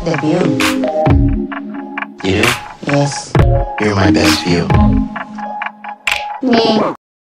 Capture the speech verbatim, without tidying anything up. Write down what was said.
like the view. You do? Yes. You're my best view. Me.